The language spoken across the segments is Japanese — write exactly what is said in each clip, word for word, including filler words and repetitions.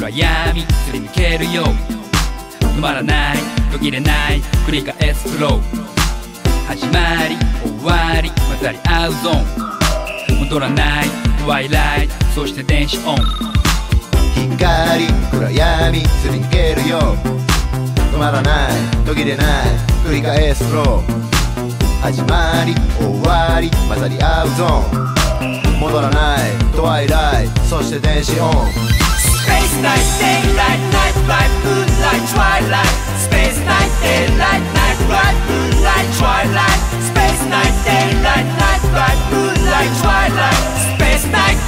暗闇すり抜けるよ。止まらない途切れない繰り返すフロー。始まり終わり混ざり合うゾーン。戻らないトワイライト、そして電子オン。 光暗闇すり抜けるよ。止まらない途切れない繰り返すフロー。始まり終わり混ざり合うゾーン。戻らないトワイライト、そして電子オン。 Space night daylight night light moonlight twilight. Space night daylight night light moonlight twilight. Space night daylight night light moonlight twilight. Space night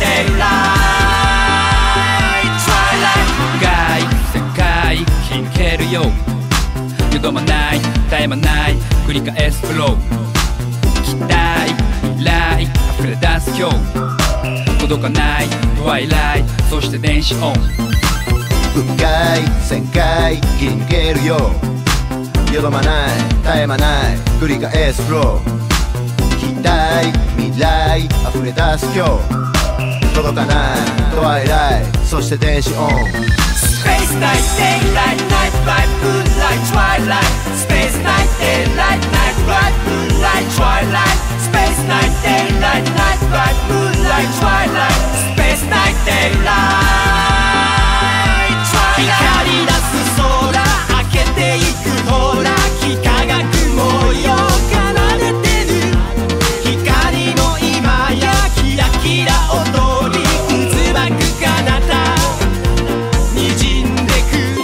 daylight twilight. 深い世界ひんけるよ。よどまない絶え間ない繰り返すフロー。期待未来溢れ出す今日。届かないトワイライト、そして電子オン。 深い旋回切り抜けるよ。よどまない絶え間ない繰り返すフロー。期待未来溢れ出す今日。届かないトワイライト、そして電子オン。 Space night daylight night light moonlight twilight. Space night daylight night light moonlight twilight. Space night daylight night light moonlight twilight. Space night daylight twilight. 光り出す空開けていくほら幾何学模様奏でてる。光の今やキラキラ踊り渦巻く彼方にじんでく。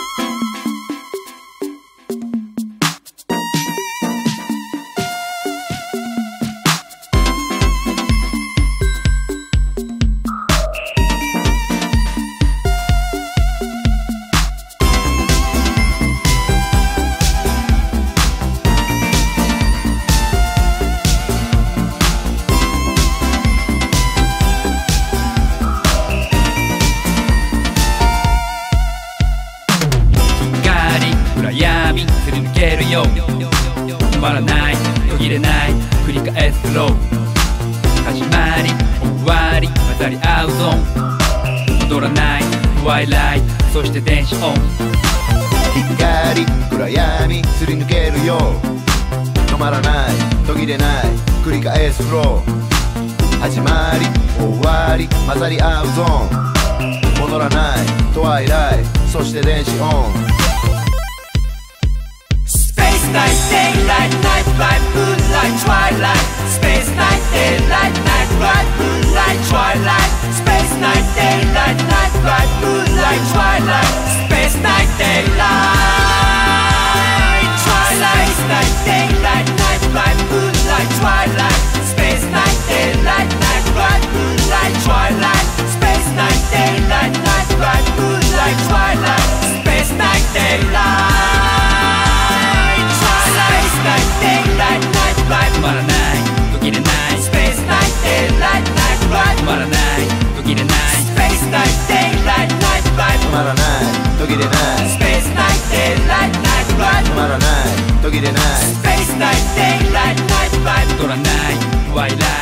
暗闇すり抜けるよ。止まらない途切れない繰り返すフロー。始まり終わり混ざり合うゾーン。戻らないトワイライト、そして電子オン。 光暗闇すり抜けるよ。止まらない途切れない繰り返すフロー。始まり終わり混ざり合うゾーン。戻らないトワイライト、そして電子オン。 Space night daylight night light moonlight twilight. Space night daylight night light moonlight twilight. Space night daylight night light moonlight twilight. Space night daylight twilight. Space night daylight night light moonlight twilight. Space night daylight night light moonlight twilight. Space night daylight night light moonlight twilight. Space night daylight. Daylight night light 止まらない途切れない Space night daylight night light 止まらない途切れない Space night daylight night light 止まらない途切れない Space night daylight night light 止まらない途切れない Space night daylight night light 戻らないトワイライト